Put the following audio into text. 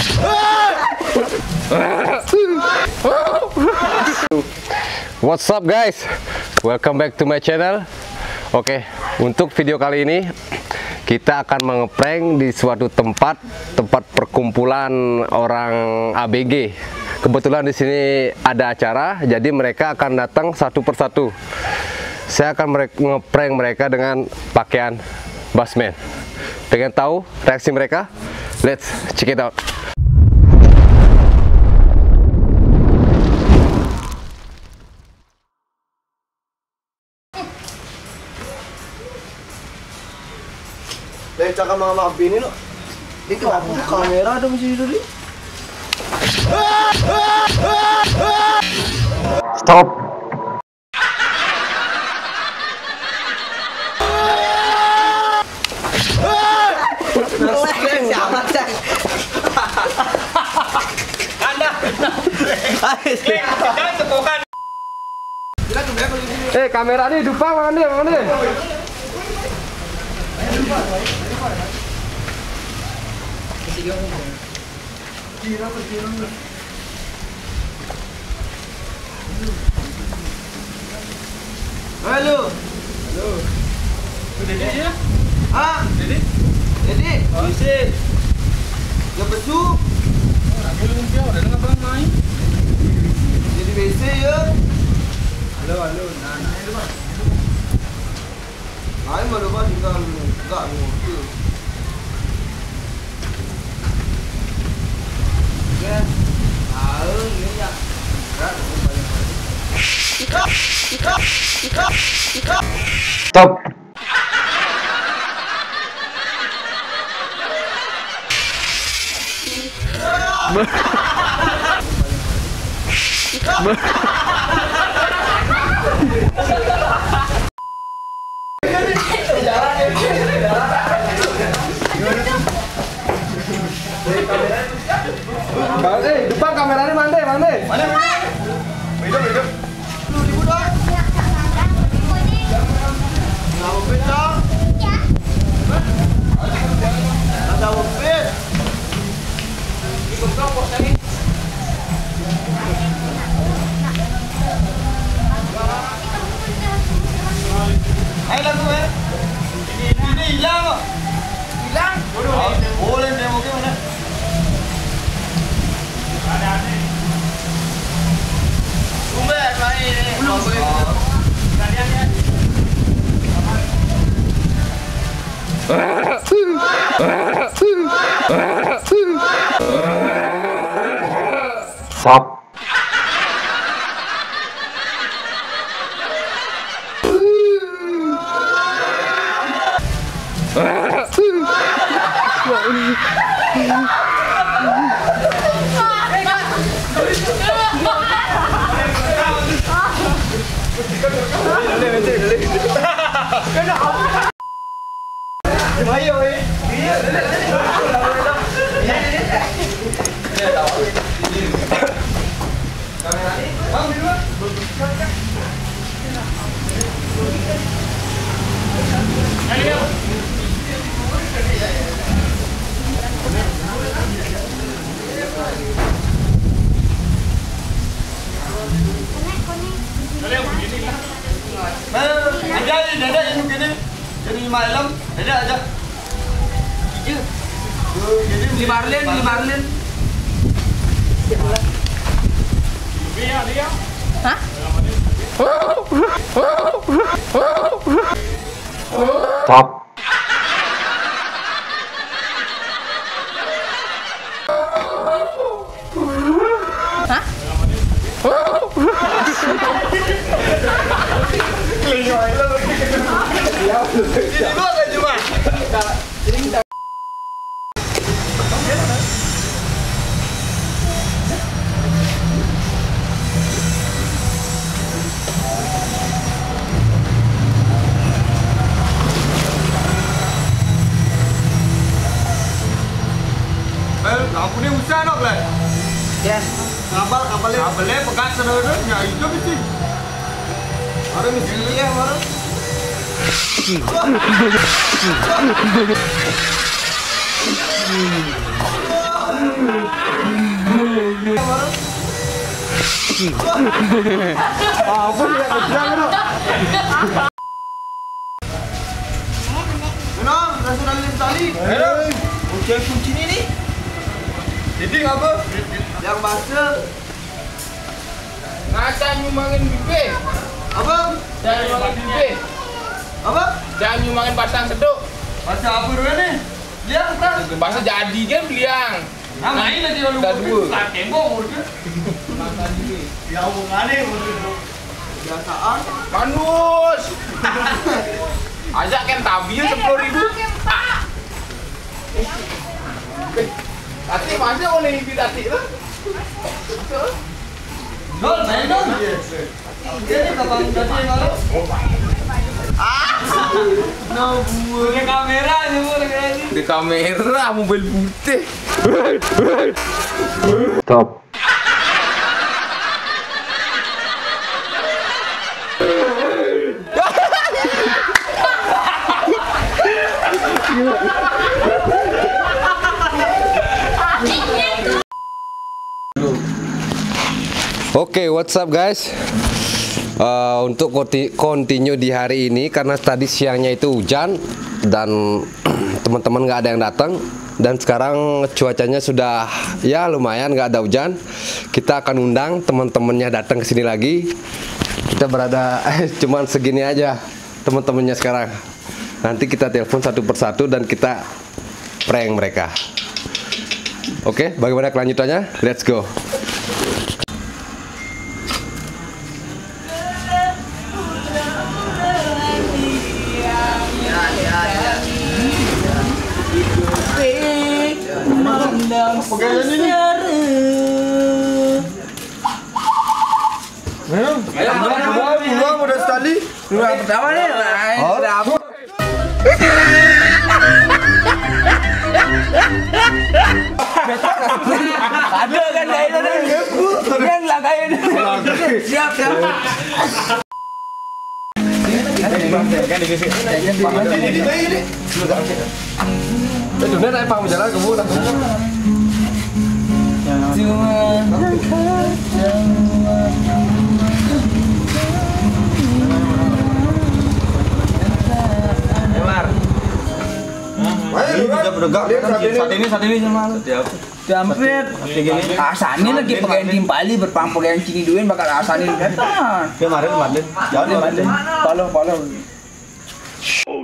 What's up guys, welcome back to my channel. Oke, untuk video kali ini kita akan mengeprank di suatu tempat perkumpulan orang ABG. Kebetulan di sini ada acara, jadi mereka akan datang satu persatu. Saya akan ngeprank mereka dengan pakaian busman. Pengen tahu reaksi mereka? Let's check it out. Dari cakap mama ini lo, dia kenapa kamera ada di situ nih? Stop. Kamera nih, dupa mana nih? Halo. Halo. Dede ya? Ah, Dede. Dede. Oh, sih. Ya besu. Aku lu dia udah ngabang main. Jadi WC ya. Halo, halo. Nah, itu Pak. Main baru Pak tinggal enggak ngerti. Ya. Tahu ini ya. Stop. Depan kameranya mana? Hidup. Lu di budak. Tahu betul? Ya. Ada wopet. Ikut kau tadi. Ayo lagu ini hilang kok. Hilang? Boleh demo gimana? Ada. Kumbek main ini. Kalian ya. Stop. Dada ini gini. Jadi malam, dada aja. Jadi Marlin. Dia. Hah? Stop. Hah? Lampu ni usah nak belah. Yes. Kapalnya pegat sana nya itu mesti. Ada mesti ya baru. kucing. Apa sih kecil kan? Menang, sudah lihat tali. Kucing kucing ini. Jadi apa? Yang basah. Ngaca nyumbangin bibe. Apa? Jangan nyumbangin bibe. Apa? Jangan nyumbangin pasang seduk. Basah apa dulu nih? Liang kan? Bahasa jadi kan beliang. Nah, main aja lalu. Udah dua. Tembok udah. Ya hubungannya biasaan. Manus. Ajak kan tabil 10.000. Tati masih oleh ini tati lah. Dol, main dong. Ini kapan tadi malu? No, pakai kamera aja Di kamera mobil putih. Stop. Oke, what's up guys? Untuk continue di hari ini, karena tadi siangnya itu hujan dan teman-teman nggak ada yang datang, dan sekarang cuacanya sudah ya lumayan nggak ada hujan. Kita akan undang teman-temannya datang ke sini lagi. Kita berada cuman segini aja teman-temannya sekarang. Nanti kita telepon satu persatu dan kita prank mereka. Oke, bagaimana kelanjutannya? Let's go. Belum udah sekali. Yang pertama nih, ada kan dari itu kan lagain. Siap. Dunia naik panggung jalan ke bawah. Saat ini sama lu. Jampret. Asanin lagi pakai timpali berpang pakai yang cini duin bakal asanin datang. Kemarin. Jangan Follow.